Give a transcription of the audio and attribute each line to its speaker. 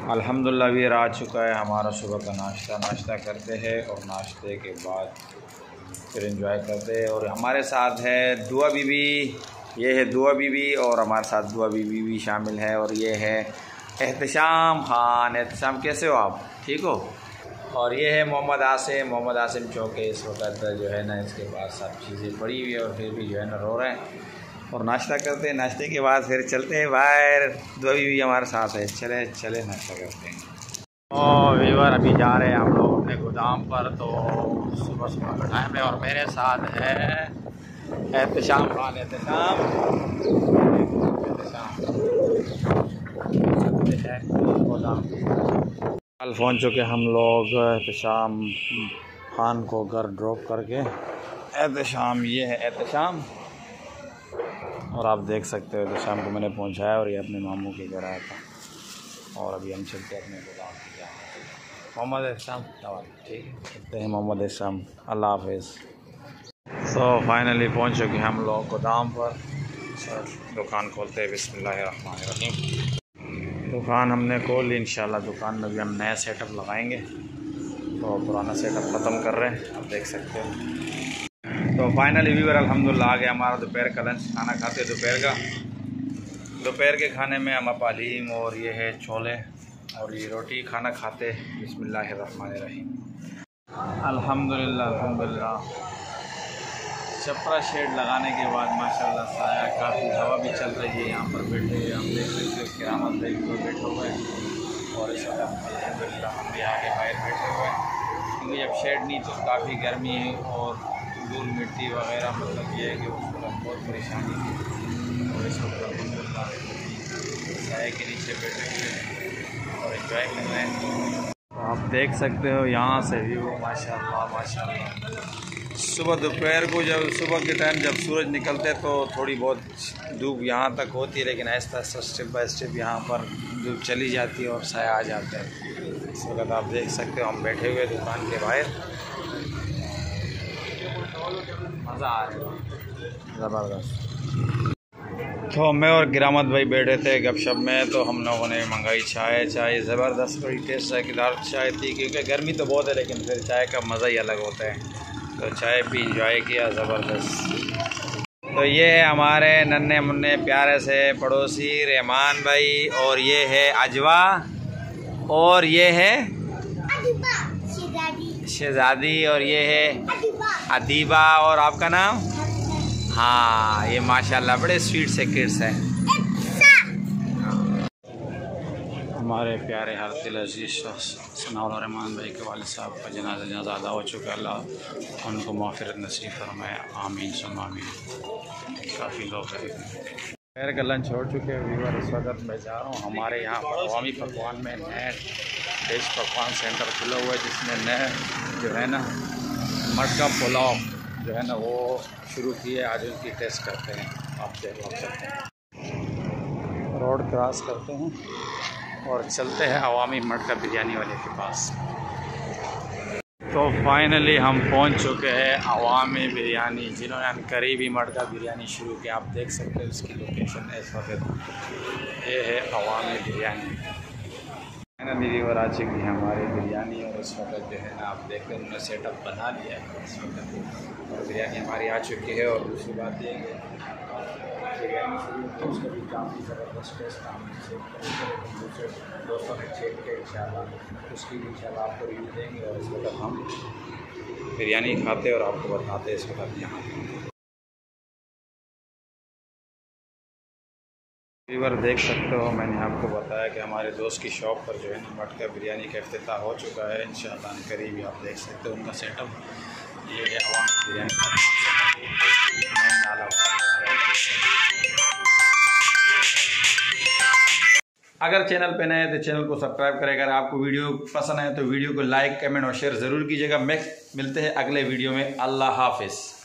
Speaker 1: الحمدللہ ابھی آ چکا ہے ہمارا صبح کا ناشتہ کرتے ہیں اور ناشتے کے بعد پھر انجوائے کرتے ہیں۔ اور ہمارے ساتھ ہے دعا بی بی، یہ ہے دعا بی بی اور ہمارے ساتھ دعا بی بی بھی شامل ہے، اور یہ ہے احتشام خان۔ احتشام کیسے ہو آپ؟ ٹھیک ہو؟ اور یہ ہے محمد عاصم چونکہ اس وقت جو ہے نا اس کے پاس سب چیزیں پڑی ہوئی ہے اور پھر بھی جو ہے نا رو رہے ہیں۔ اور ناشتہ کرتے ہیں، ناشتے کے بعد پھر چلتے ہیں باہر۔ دعا بی بھی ہمارے ساتھ ہے، چلے ناشتہ کرتے ہیں۔ اور ویور ابھی جا رہے ہیں ہم لوگ اپنے گودام پر، تو صبح کا ٹائم ہے اور میرے ساتھ ہے احتشام خان۔ کل پہنچ چکے ہم لوگ احتشام خان کو گھر ڈراپ کر کے۔ احتشام، یہ ہے احتشام، اور آپ دیکھ سکتے ہو احتشام کو میں نے پہنچایا اور یہ اپنے ماموں کے گھر آیا تھا، اور ابھی ہم چلتے ہیں اپنے گودام کی جانب۔ محمد احتشام ٹھیک ہے، چلتے ہیں محمد احتشام، اللہ حافظ۔ تو فائنلی پہنچ چکے ہم لوگ گودام پر، دکان کھولتے ہیں۔ بسم اللہ الرحمن الرحیم۔ دکان ہم نے کھول لی، انشاءاللہ دکان میں بھی ہم نیا سیٹ اپ لگائیں گے، تو پرانا سیٹ اپ ختم کر رہے ہیں، آپ دیکھ سکتے ہو۔ تو فائنلی ویور الحمدللہ آ گیا ہمارا دوپہر کا لنچ، کھانا کھاتے دوپہر کے کھانے میں ہم حلیم اور یہ ہے چھولے اور یہ روٹی کھانا کھاتے۔ بسم اللہ الرحمن الرحیم۔ الحمدللہ چپرا شیڈ لگانے کے بعد ماشاءاللہ سایہ کافی ہوا بھی چل رہی ہے، یہاں پر بیٹھے ہوئے ہم دیکھ سکتے ہو کرامت بھائی کو بیٹھے ہوئے ہیں، اور اس وقت الحمدللہ ہم بھی آگے باہر بیٹھے ہوئے ہیں، کیونکہ جب شیڈ نہیں تو کافی گرمی ہے اور دھول مٹی وغیرہ، مطلب یہ ہے کہ اس وقت بہت پریشانی ہے، اور اس وقت الحمدللہ سائے کے نیچے بیٹھے ہوئے ہیں اور انجوائے کر رہے ہیں۔ تو آپ دیکھ سکتے ہو یہاں سے ویو، ماشاءاللہ۔ دوپہر کو جب صبح کے ٹائم جب سورج نکلتے تو تھوڑی بہت دھوپ یہاں تک ہوتی ہے، لیکن آہستہ آہستہ اسٹیپ بائی اسٹیپ یہاں پر دھوپ چلی جاتی ہے اور سایہ آ جاتا ہے۔ اس وقت آپ دیکھ سکتے ہو ہم بیٹھے ہوئے دکان کے باہر، مزہ آ رہا ہے زبردست۔ تو میں اور کرامت بھائی بیٹھے تھے گپ شپ میں، تو ہم لوگوں نے منگائی چائے زبردست، بڑی ٹیسٹ دار چائے تھی، کیونکہ گرمی تو بہت ہے لیکن پھر چائے کا مزہ ہی الگ ہوتا ہے، تو چائے پی انجوائے کیا زبردست۔ تو یہ ہے ہمارے ننھے منھے پیارے سے پڑوسی رحمان بھائی، اور یہ ہے اجوا، اور یہ ہے شہزادی، اور یہ ہے ادیبہ، اور آپ کا نام؟ ہاں، یہ ماشاءاللہ بڑے سویٹ سے کڈس ہیں۔ ہمارے پیارے حضرت دل عزیز ثناء الرحمان بھائی کے والد صاحب کا جنازہ ادا ہو چکا ہے، اللہ ان کو مغفرت نصیب فرمائے، آمین ثم آمین۔ کافی لوگ ہیں، دوپہر کا لنچ چھوڑ چکے ہیں ویور، اس وقت میں جا رہا ہوں ہمارے یہاں پر عوامی پکوان میں نئے ڈش پکوان سینٹر کھلا ہوا ہے، جس میں نئے جو ہے نا مٹکا پلاؤ جو ہے نا وہ شروع کیے، آج ان کی ٹیسٹ کرتے ہیں۔ آپ دیکھ سکتے ہیں روڈ کراس کرتے ہیں اور چلتے ہیں عوامی مٹکا بریانی والے کے پاس۔ تو فائنلی ہم پہنچ چکے ہیں عوامی بریانی، جنہوں نے قریبی مٹکا بریانی شروع کیا، آپ دیکھ سکتے ہیں اس کی لوکیشن ہے اس وقت، یہ ہے عوامی بریانی۔ فائنلی ویور آ چکی ہے ہماری بریانی، اور اس وقت جو ہے نا آپ دیکھتے ہیں انہوں نے سیٹ اپ بنا لیا ہے اس وقت، اور بریانی ہماری آ چکی ہے۔ اور دوسری بات یہ ہے کہ بریانی شروع تو اس کا بھی کافی زبردست ٹیسٹ دوسرے دوستوں نے چیک کے انشاءاللہ اس کی بھی انشاءاللہ آپ کو ریویو دیں گے، اور اس وقت ہم بریانی کھاتے اور آپ کو بتاتے اس وقت یہاں ویور دیکھ سکتے ہو، میں نے آپ کو بتایا کہ ہمارے دوست کی شاپ پر جو ہے نا مٹکا بریانی کا افتتاح ہو چکا ہے، انشاءاللہ قریب ہی آپ دیکھ سکتے ہو ان کا سیٹ اپ، یہ ہے عوامی بریانی۔ اگر چینل پہ نئے ہیں تو چینل کو سبسکرائب کریں، اگر آپ کو ویڈیو پسند آئے تو ویڈیو کو لائک کمنٹ اور شیئر ضرور کیجیے گا۔ ملتے ہیں اگلے ویڈیو میں، اللہ حافظ۔